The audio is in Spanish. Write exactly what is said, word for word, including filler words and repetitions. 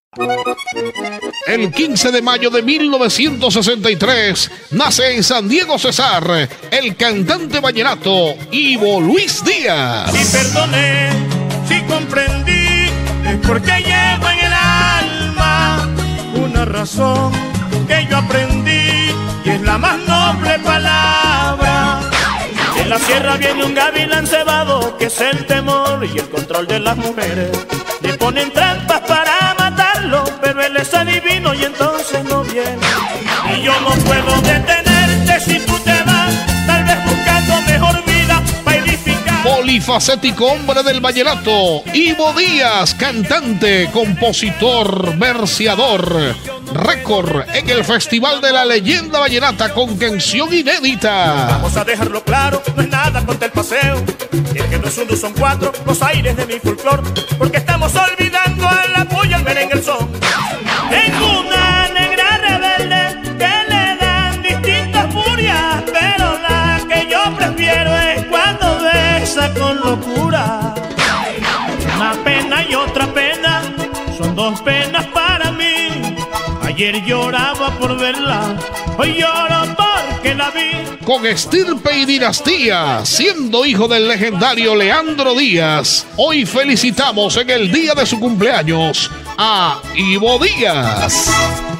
El quince de mayo de mil novecientos sesenta y tres nace en San Diego, Cesar, el cantante vallenato Ivo Luis Díaz. Si perdoné, si comprendí, es porque llevo en el alma una razón que yo aprendí y es la más noble palabra. En la sierra viene un gavilán cebado, que es el temor y el control de las mujeres. Le ponen trampas para matarlo, pero él es adivino y entonces no viene. Y yo no puedo detenerte si tú te vas, tal vez buscando mejor vida para edificar. Polifacético hombre del vallenato, Ivo Díaz, cantante, compositor, verseador, récord en el Festival de la Leyenda Vallenata con canción inédita. Vamos a dejarlo claro, no es nada contra el paseo. Y es que no es uno, son cuatro los aires de mi folclor, porque estamos olvidando a la puya, el merengue, el son. Tengo una negra rebelde que le dan distintas furias, pero la que yo prefiero es cuando besa con locura. Una pena y otra pena, son dos penas para mí. Ayer lloraba por verla, hoy lloro porque la vi. Con estirpe y dinastía, siendo hijo del legendario Leandro Díaz, hoy felicitamos en el día de su cumpleaños a Ivo Díaz.